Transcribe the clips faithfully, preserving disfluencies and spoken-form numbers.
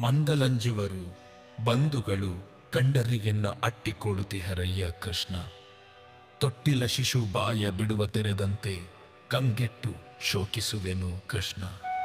ಮಂದಲಂಜುವರು ಬಂಧುಗಳು ಕಂಡರಿಗೆನ್ನ ಅಟ್ಟಿಕೊಳ್ಳುತ್ತಿಹರಯ್ಯ ಕೃಷ್ಣ. ತೊಟ್ಟಿಲ ಶಿಶು ಬಾಯ ಬಿಡುವ ತೆರೆದಂತೆ ಕಂಗೆಟ್ಟು ಶೋಕಿಸುವೆನು ಕೃಷ್ಣ.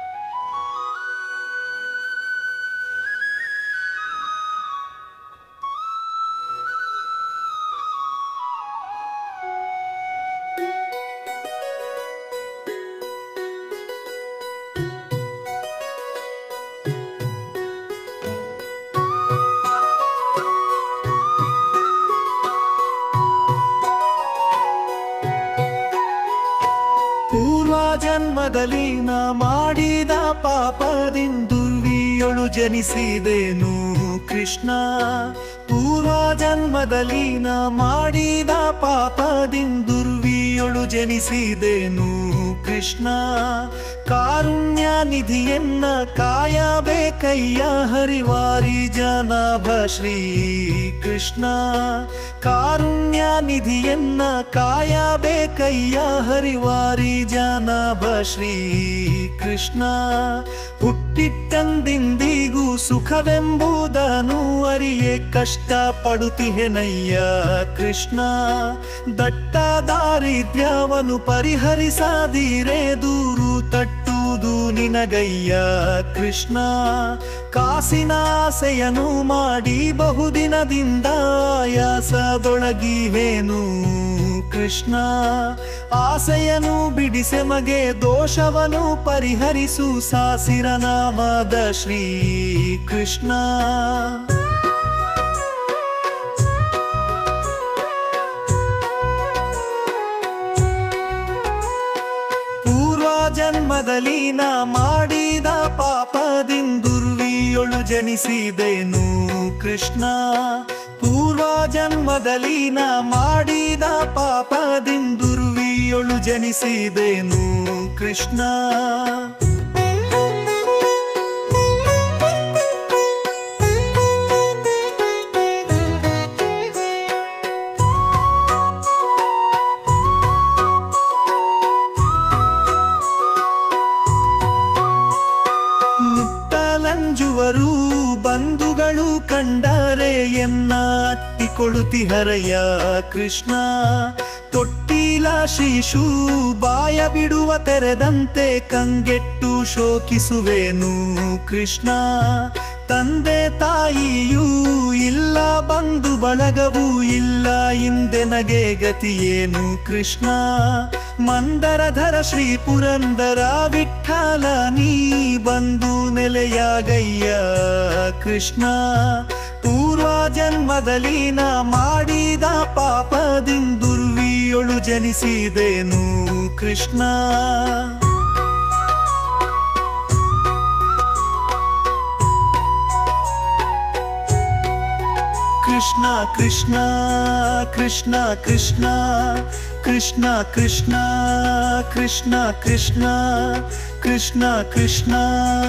ಜನ್ಮದಲ್ಲಿ ನಾ ಮಾಡಿದ ಪಾಪದಿಂದುರ್ವಿಯೊಳು ಜನಿಸಿದೆನು ಕೃಷ್ಣ. ಪೂರ್ವ ಜನ್ಮದಲ್ಲಿ ನಾ ಮಾಡಿದ ಪಾಪದಿಂದುರ್ವಿಯೊಳು ಜನಿಸಿದೆನು ಕೃಷ್ಣ. ಕಾರುಣ್ಯ ನಿಧಿಯನ್ನ ಕಾಯಬೇಕಯ್ಯ ಹರಿವಾರಿ ಜನಾಭ ಶ್ರೀ ಕೃಷ್ಣ. ಕಾರುಣ್ಯ ನಿಧಿಯನ್ನ ಕಾಯಬೇಕಯ್ಯ ಹರಿವಾರಿ ಜನಾಭ ಶ್ರೀ ಕೃಷ್ಣ. ಹುಟ್ಟಿಟ್ಟಂದಿಂದಿಗೂ ಸುಖವೆಂಬುದನ್ನು ಅರಿಯೇ ಕಷ್ಟ ಪಡುತ್ತಿಹೆನಯ್ಯ ಕೃಷ್ಣ. ದಟ್ಟ ದಾರಿದ್ರ್ಯವನ್ನು ಪರಿಹರಿಸದಿರೇ ದೂರು ತಟ್ಟುವುದು ನಿನಗಯ್ಯ ಕೃಷ್ಣ. ಕಾಸಿನ ಆಸೆಯನ್ನು ಮಾಡಿ ಬಹುದಿನದಿಂದ ಆಯಾಸದೊಳಗಿವೇನು ಕೃಷ್ಣ. ಆಸೆಯನ್ನು ಬಿಡಿಸೆ ಮಗೆ ದೋಷವನ್ನು ಪರಿಹರಿಸು ಸಾಸಿರ ನಾಮದ ಶ್ರೀ ಕೃಷ್ಣ. ಜನ್ಮದಲ್ಲಿ ನಾ ಮಾಡಿದ ಪಾಪದಿಂದುರ್ವಿಯೊಳು ಜನಿಸಿದೆನು ಕೃಷ್ಣ. ಪೂರ್ವ ಜನ್ಮದಲ್ಲಿ ನಾ ಮಾಡಿದ ಪಾಪದಿಂದುರ್ವಿಯೊಳು ಜನಿಸಿದೆನು ಕೃಷ್ಣ. ಲಂಜುವರು ಬಂಧುಗಳು ಕಂಡರೆ ಎನ್ನ ಅಟ್ಟಿಕೊಳ್ಳುತ್ತಿಹರಯ್ಯ ಕೃಷ್ಣ. ತೊಟ್ಟಿಲ ಶಿಶು ಬಾಯ ಬಿಡುವ ತೆರೆದಂತೆ ಕಂಗೆಟ್ಟು ಶೋಕಿಸುವೆನು ಕೃಷ್ಣ. ತಂದೆ ತಾಯಿಯೂ ಇಲ್ಲ ಬಂಧು ಬಳಗವೂ ಇಲ್ಲ ಇಂದೆನಗೆ ಗತಿಯೇನು ಕೃಷ್ಣ. ಮಂದರಧರ ಶ್ರೀ ಪುರಂದರ ವಿಠಲ ನೀ ಬಂದು ನೆಲೆಯಾಗಯ್ಯ ಕೃಷ್ಣ. ಪೂರ್ವ ಜನ್ಮದಲ್ಲಿ ನಾ ಮಾಡಿದ ಪಾಪದಿಂದುರ್ವಿಯೊಳು ಜನಿಸಿದೆನು ಕೃಷ್ಣ. ಕೃಷ್ಣ ಕೃಷ್ಣ ಕೃಷ್ಣ ಕೃಷ್ಣ ಕೃಷ್ಣ ಕೃಷ್ಣ ಕೃಷ್ಣ ಕೃಷ್ಣ ಕೃಷ್ಣ ಕೃಷ್ಣ